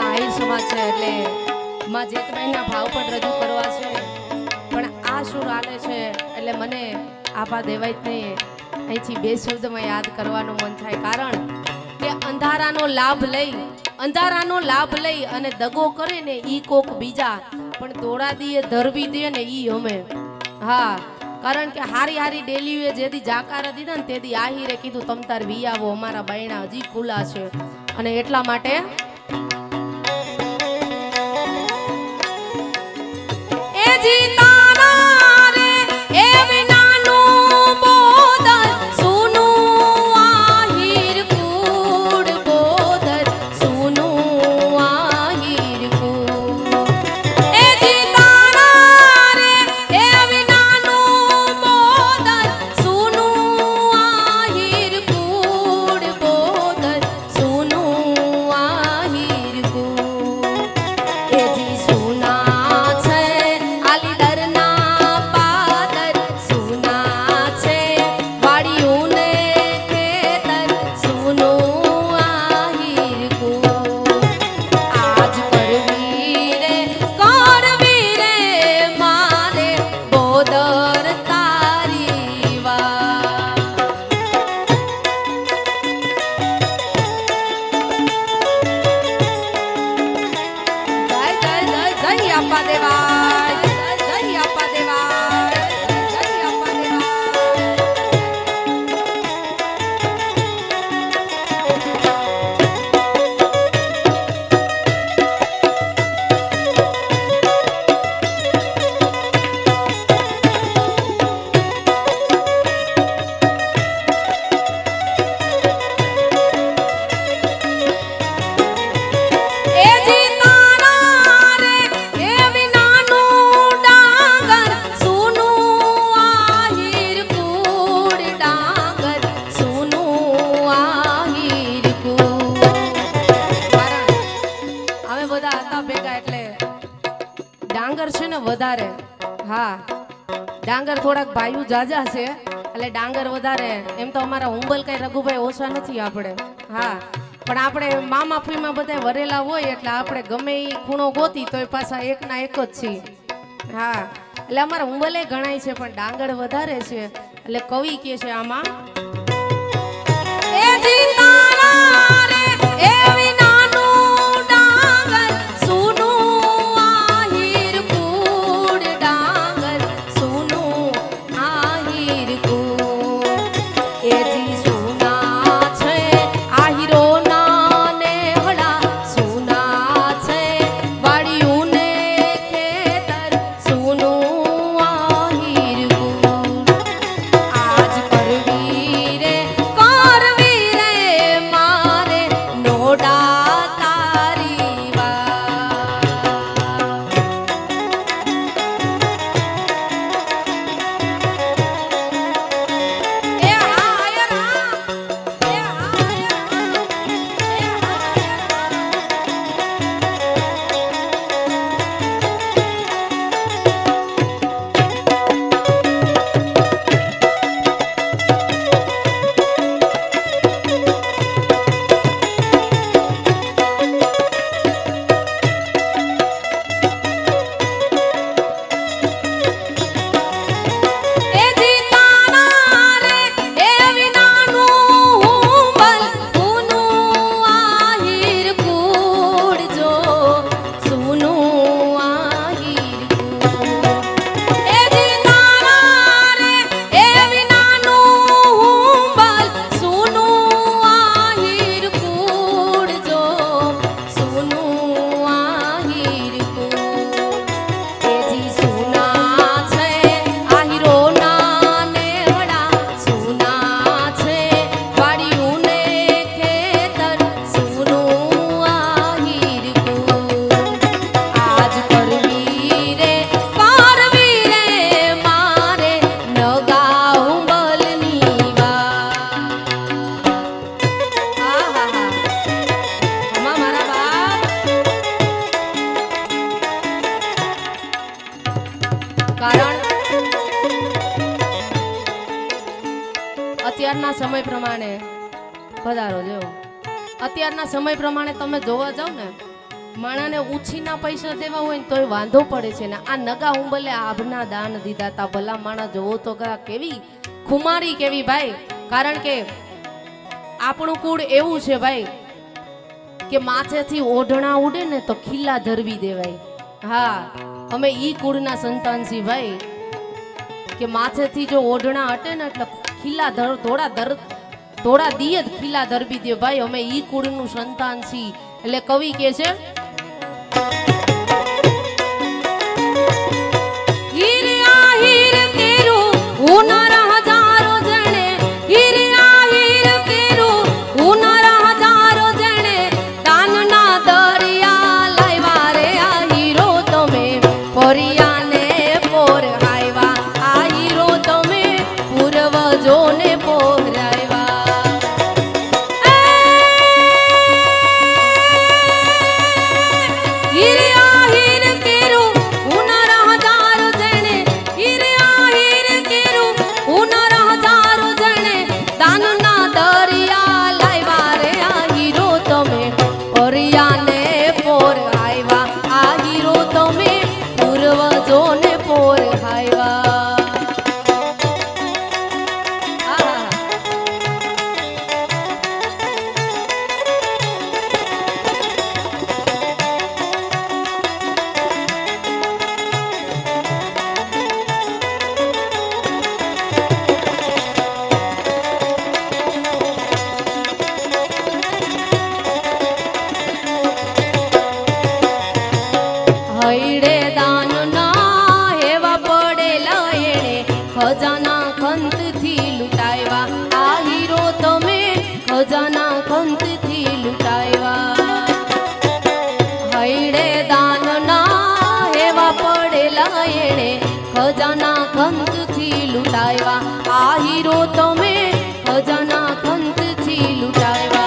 આહિર સમાજ છે એટલે માં જેતબાઈના ભાવ પણ રજૂ કરવા છે, પણ આ સુર આલે છે એટલે મને આભા દેવાય જ નહીં, અહીંથી બે શબ્દમાં યાદ કરવાનું મન થાય, કારણ કે અંધારાનો લાભ લઈ અને દગો કરે ને ઈ કોક બીજા, પણ દોડા દીએ ધરવી દે ને ઈ અમે. હા, કારણ કે હારી ડેલીએ જેદી જાકારા દીધા ને તેદી આહિરે કીધું તમ તાર વી આવો, અમારા બાયણા હજી ખુલ્લા છે, અને એટલા માટે એ જીતા વધારે. હા, ડાંગર થોડાક ભાઈઓ જાજા છે એટલે ડાંગર વધારે. એમ તો અમારા હુંબલ કઈ રઘુભાઈ ઓછા નથી આપણે. હા, પણ આપણે મામા ફીમાં બધા વરેલા હોય એટલે આપણે ગમે એ ખૂણો ગોતી તો પાછા એકના એક જ છીએ. હા, એટલે અમારા હુંબલે ગણાય છે પણ ડાંગર વધારે છે એટલે કવિ કે છે આમાં અત્યારના સમય પ્રમાણે પધારો જો અત્યારના સમય પ્રમાણે તમે જોવા જાવ ને માણાને ઉછીના પૈસા દેવા હોય ને તોય વાંધો પડે છે ને આ નગા હુંબલે આભના દાન દીધા તા ભલા માણા જોવો તો કેવી ખુમારી કેવી ભાઈ કારણ કે આપણું કુળ એવું છે ભાઈ કે માથેથી ઓઢણા ઉડે ને તો ખીલા ધરવી દેવાય હા અમે ઈ કુળના સંતાન છીએ ભાઈ કે માથેથી જો ઓઢણા હટે ને એટલે ખીલા થોડા દિયે જ ખીલા ધરવી દે ભાઈ અમે ઈ કુળનું સંતાન છીએ એટલે કવિ કે છે ખજાના ખંતથી લૂંટાવ્યા આ હીરો તમે ખજાના ખંતથી લૂંટાવ્યા હૈડે દાનના એવા પડેલા એણે ખજાના ખંતથી લૂંટાવ્યા આ હીરો તમે ખજાના ખંતથી લૂંટાવ્યા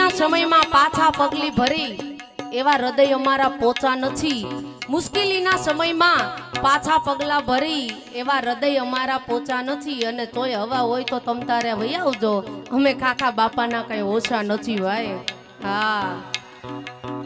મુશ્કેલીના સમયમાં પાછા પગલી ભરી એવા હૃદય અમારા પોચા નથી. મુશ્કેલીના સમયમાં પાછા પગલા ભરી એવા હૃદય અમારા પોચા નથી. અને તોય હવા હોય તો તમ તારે વહી આવજો, અમે કાકા બાપાના કઈ ઓછા નથી ભાઈ. હા